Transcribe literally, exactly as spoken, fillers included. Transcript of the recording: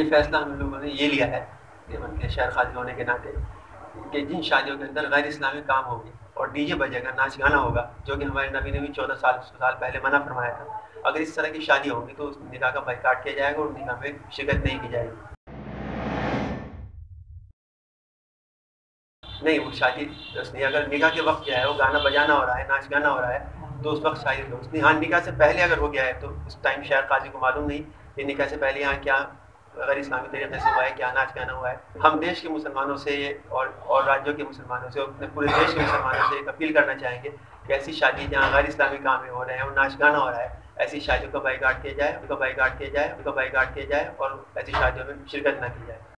یہ فیصلہ ہم لوگوں نے یہ لیا ہے کہ مطلب شہر قاضی ہونے کے ناطے کہ جن شادیوں کے اندر غیر اسلامی کام ہوگی اور ڈی جے بجے گا، ناچ گانا ہوگا، جو کہ ہمارے نبی نے بھی چودہ سال سال پہلے منع فرمایا تھا، اگر اس طرح کی شادی ہوگی تو اس نکاح کا بائیکاٹ کیا جائے گا اور نکاح میں شرکت نہیں کی جائے گی. نہیں، وہ شادی اس نے اگر نکاح کے وقت جو ہے وہ گانا بجانا ہو رہا ہے، ناچ گانا ہو رہا ہے تو اس وقت شادی ہو. اس نے ہاں نکاح سے پہلے اگر ہو گیا ہے تو اس ٹائم شہر قاضی کو معلوم نہیں کہ نکاح سے پہلے یہاں کیا غیر اسلامی طریقے سے ہوا ہے، کیا ناچ گانا ہوا ہے. ہم دیش کے مسلمانوں سے اور اور راجیوں کے مسلمانوں سے، اپنے پورے دیش کے مسلمانوں سے ایک اپیل کرنا چاہیں گے کہ ایسی شادی جہاں غیر اسلامی کام ہو رہے ہیں اور ناچ گانا ہو رہا ہے، ایسی شادیوں کا بائیکاٹ کیا جائے، ان کا بائیکاٹ کیا جائے، ان کا بائیکاٹ کیا جائے اور ایسی شادیوں میں شرکت نہ کی جائے.